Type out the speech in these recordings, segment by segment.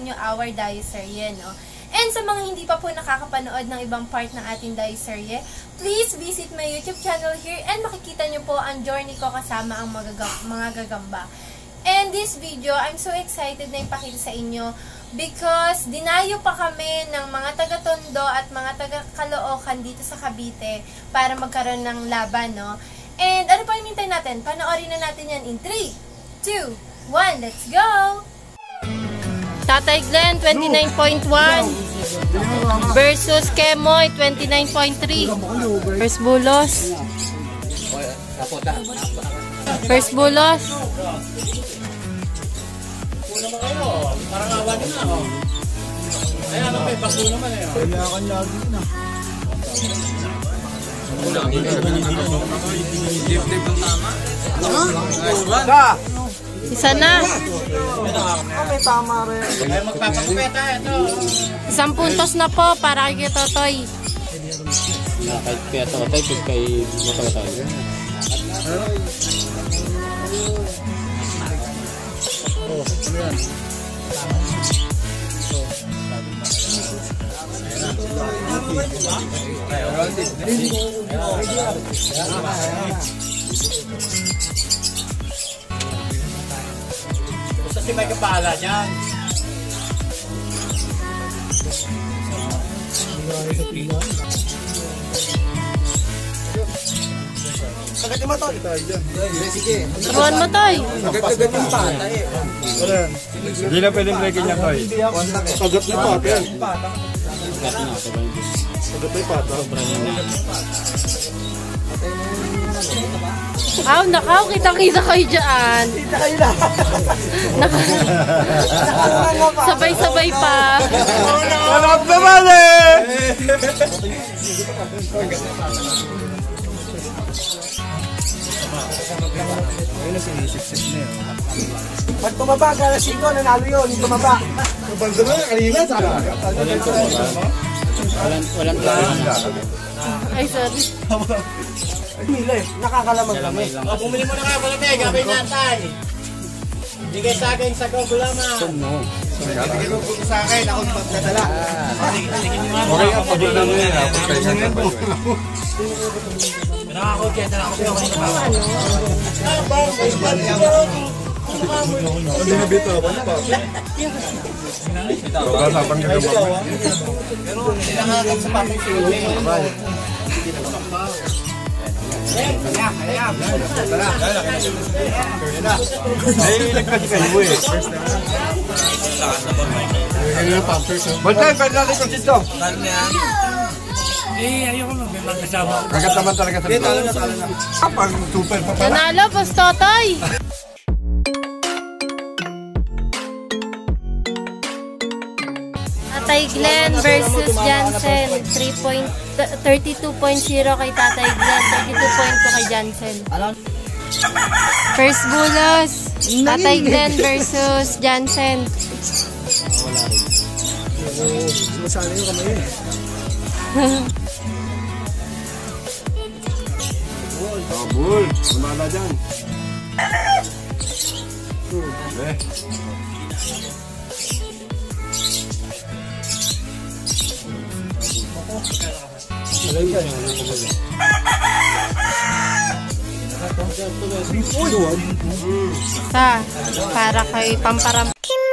nyo our Dioserye, no? And sa mga hindi pa po nakakapanood ng ibang part ng ating Dioserye, please visit my YouTube channel here and makikita nyo po ang journey ko kasama ang mga gagamba. And this video, I'm so excited na ipakita sa inyo because dinayo pa kami ng mga taga-Tondo at mga taga-Caloocan dito sa Cavite para magkaroon ng laban, no? And ano pa yung hintay natin? Panoorin na natin yan in 3, 2, 1, let's go! Tatay Glenn, 29.1 versus Kemoy, 29.3. First Bulos. First Bulos. Parang awan na, oh. Ay, ano, may baso naman, eh. Kailangan lagi na. Dip-dip ang tama. Nice one. Isa na. May tama rin. Ay, magpapakupeta, ito. 1 puntos na po para kay Totoy. Kahit kaya Totoy, pag kay Totoy. Oh, ano yan? Basta si Mike Pala dyan. Sagad mo, Toy. Sige. Turuan mo, Toy. Sagad yung pata, eh. Wala. Hindi na pwedeng breaking niya, Toy. Sagat na pata. Sagat na pata. Aw, nakaw, kitang-kita kayo dyan. Kita kayo na. Sabay-sabay pa. Harap naman, eh! Ayun na sinisip-sip na yun. Pag tumaba, gala 5, nanalo yun. Tumaba. Banda na, kanina. Walang Ay, sorry. Mila eh, nakakalamang kami. Bumili mo na kayo, malamig, gabay natay. Bigay sa akin sa gulama. Bigay mo po sa akin, ako magdadala. Okay, ang pagdala mo yan. Pinaka-content na ako sa mga Hindi na bito, ano pa? Kasapang ka naman. pero sinangagat sa papang silbi. Ay, nagkasi kayo eh. Bantay, pwede natin kung dito. Eh, ayoko magkasama. Kagat naman talaga sa dito. Talo na. Pag super pa pala. Nanalo, Boss Totoy. Tatay Glenn versus Jansen. 32.0 kay Tatay Glenn. 32.2 kay Jansen. First Bulos. Tatay Glenn versus Jansen. Sumasali yung kamay eh. Oh, bull. Lumala dyan. Para kay Pamparam.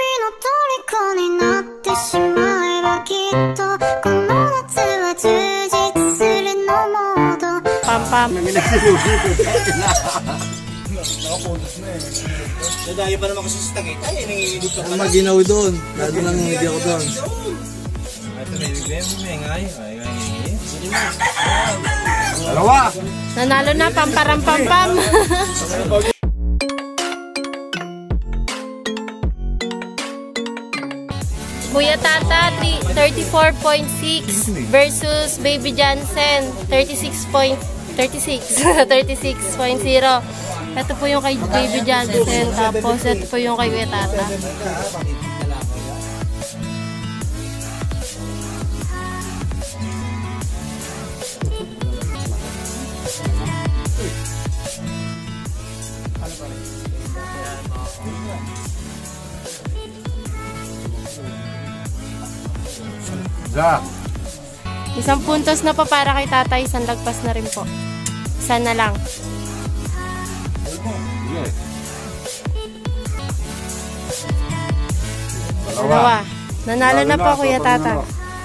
Pampam. Dadayo pa naman kasi sa Tagaytay. Ay, nanginginig ka pala. Maginaw doon. Lalo lang hindi ako doon. Ito may ngay. Ay, Dalawa! Nanalo na, Pamparam-pampam. Kuya Tata, 34.6 versus Baby Jansen, 36.0. Ito po yung kay Baby Jansen, tapos ito po yung kay Kuya Tata. Isa. Isang puntos na po para kay tatay. Isang lagpas na rin po. Isa na lang. Sige. Dalawa. Nanalo na po, Kuya Tata.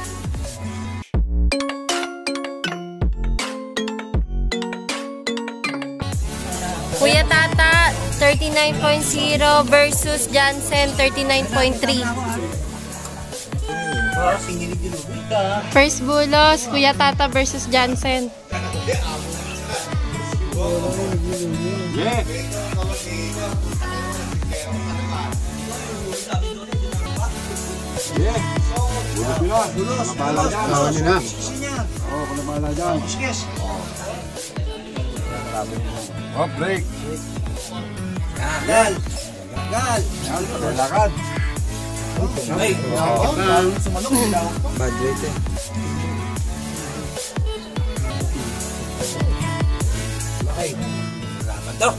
Kuya Tata, 39.0 versus Jansen, 39.3. First bulos, Kuya Tata versus Jansen. Yeah. Yeah. Bulos yun. Bahala dyan. Kawan nyo na. Oo, kung bahala dyan. Oh, break. Gal. Gal. Yan, paglalakad. Ay, bad rate eh. Okay. Laban to.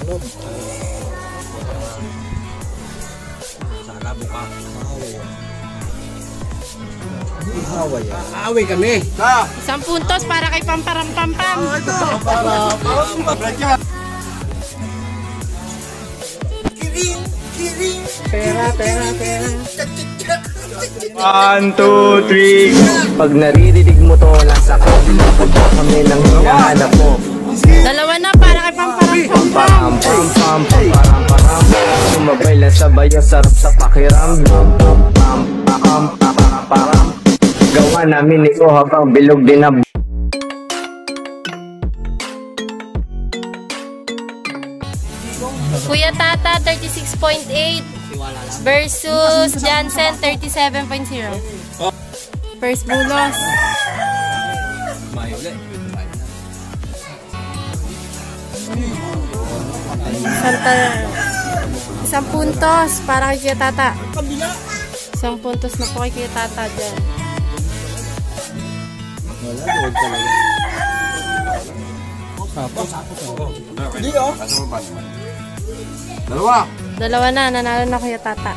Sana buka. Away. Away kami. Ta! Isang puntos para kay Pamparampampam. Break yan. Pera. 1, 2, 3. Pag naririnig mo to, nasa kami nang hinahanap mo. Dalawa na para kay Pamparampampam. Pam pam pam pam param param. Sumabay lang sabay ang sarap sa pakiramdam. Pam pam pam pam param. Gawa namin ito habang bilog din ang Kuya Tata, 36.8 versus Jansen, 37.0. First bulos. Isang puntos para kay Kuya Tata. Isang puntos na po kay Kuya Tata dyan. Hindi oh. Dalawa. Dalawa na, nanalo na Kuya Tata.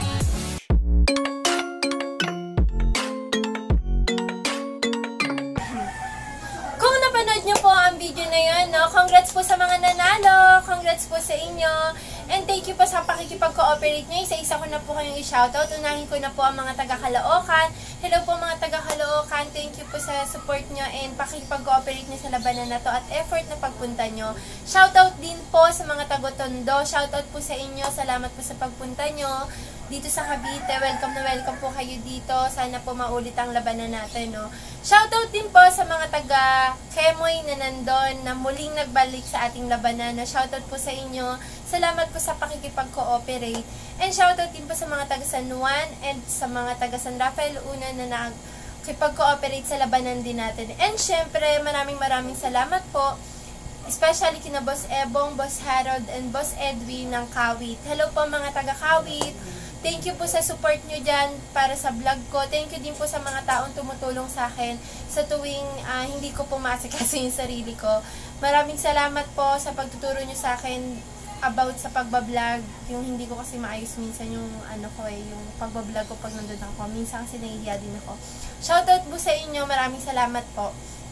Kung napanood nyo po ang video na yun, no, congrats po sa mga nanalo, congrats po sa inyo, and thank you po sa pakikipag-cooperate nyo. Isa-isa ko na po kayong i-shoutout. Unahin ko na po ang mga taga-Caloocan. Hello po mga taga-Caloocan, thank you po sa support nyo and pakikipag-cooperate nyo sa labanan na to at effort na pagpunta nyo. Shoutout din po sa mga taga-Tondo, shoutout po sa inyo, salamat po sa pagpunta nyo dito sa Cavite. Welcome na welcome po kayo dito. Sana po maulit ang labanan natin, no. Shoutout din po sa mga taga Kemoy na nandun, na muling nagbalik sa ating labanan. No? Shoutout po sa inyo. Salamat po sa pakikipag-cooperate. And shoutout din po sa mga taga San Juan and sa mga taga San Rafael Una na nakikipag-cooperate sa labanan din natin. And syempre, maraming salamat po. Especially kina Boss Ebong, Boss Harold, and Boss Edwin ng Kawit. Hello po mga taga Kawit. Thank you po sa support nyo dyan para sa vlog ko. Thank you din po sa mga taong tumutulong sa akin sa tuwing hindi ko pumasikaso yung sarili ko. Maraming salamat po sa pagtuturo nyo sa akin about sa pagbablog. Yung hindi ko kasi maayos minsan yung yung pagbablog ko pag nandun ako. Minsan kasi nahihiya din ako. Shoutout po sa inyo. Maraming salamat po.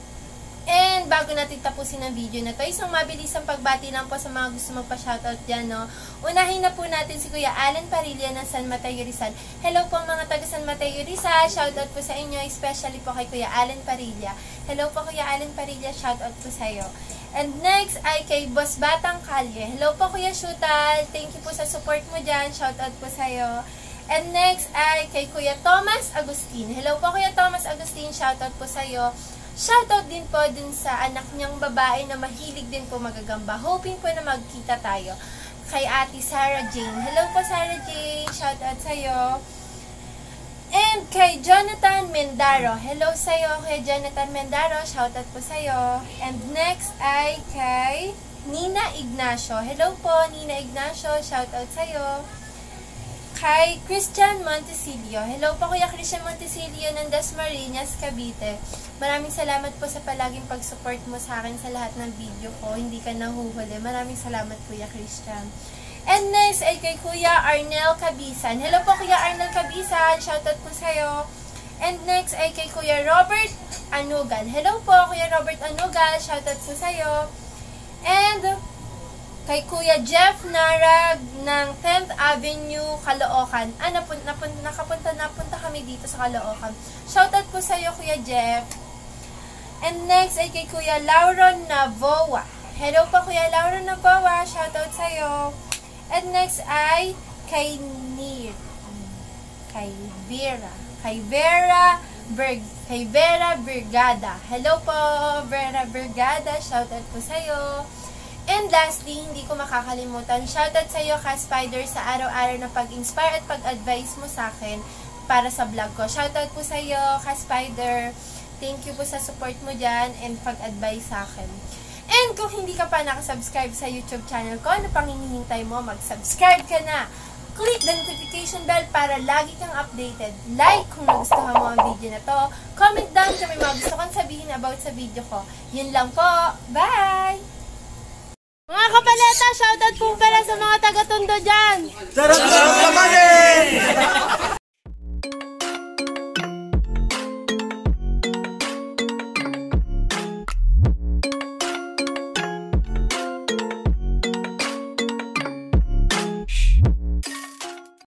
And bago natin tapusin ang video na to, isang mabilisang pagbati lang po sa mga gusto magpa-shoutout dyan, no? Unahin na po natin si Kuya Allen Parilla ng San Mateo Rizal. Hello po mga taga San Mateo Rizal, shoutout po sa inyo, especially po kay Kuya Allen Parilla. Hello po Kuya Allen Parilla, shoutout po sa iyo. And next ay kay Boss Batang Kalye. Hello po Kuya Shutal, thank you po sa support mo dyan, shoutout po sa iyo. And next ay kay Kuya Thomas Agustin. Hello po Kuya Thomas Agustin, shoutout po sa iyo. Shoutout din po dun sa anak niyang babae na mahilig din po magagamba. Hoping po na magkita tayo. Kay Ate Sarah Jane. Hello po Sarah Jane. Shoutout sa'yo. And kay Jonathan Mendaro. Hello sa'yo kay Jonathan Mendaro. Shoutout po sa'yo. And next ay kay Nina Ignacio. Hello po Nina Ignacio. Shoutout sa'yo. Kay Christian Montesilio. Hello po Kuya Christian Montesilio ng Dasmariñas, Cavite. Maraming salamat po sa palaging pag-support mo sa akin sa lahat ng video ko. Hindi ka nahuhuli. Maraming salamat Kuya Christian. And next ay kay Kuya Arnel Cabisan. Hello po Kuya Arnel Cabisan. Shoutout po sa'yo. And next ay kay Kuya Robert Anugal. Hello po, Kuya Robert Anugal. Shoutout po sa'yo. And kay Kuya Jeff Narag ng 10th Avenue, Caloocan. Napunta kami dito sa Caloocan. Shoutout po sa'yo, Kuya Jeff. And next ay kay Kuya Lauron Navoa. Hello po, Kuya Lauron Navoa. Shoutout sa'yo. And next ay kay Nir. Kay Vera Brigada. Hello po, Vera Brigada. Shoutout po sa'yo. And lastly, hindi ko makakalimutan, shoutout sa'yo, Ka-Spider, sa araw-araw na pag-inspire at pag-advise mo sa akin para sa vlog ko. Shoutout po sa'yo, Ka-Spider. Thank you po sa support mo dyan and pag-advise sa akin. And kung hindi ka pa nakasubscribe sa YouTube channel ko, ano pang hinihintay mo? Mag-subscribe ka na! Click the notification bell para lagi kang updated. Like kung nagustuhan mo ang video na to. Comment down kung may mga gusto kang sabihin about sa video ko. Yun lang po. Bye! Mga kapaleta, shoutout po pala sa mga taga-Tondo dyan! Sarap naman eh!